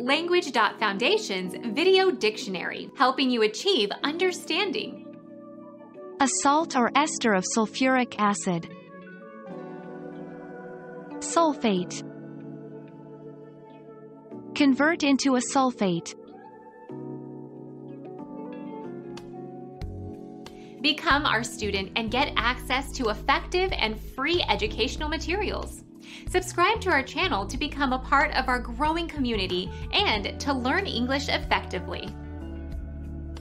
Language.Foundation's Video Dictionary, helping you achieve understanding. A salt or ester of sulfuric acid. Sulfate. Convert into a sulfate. Become our student and get access to effective and free educational materials. Subscribe to our channel to become a part of our growing community and to learn English effectively.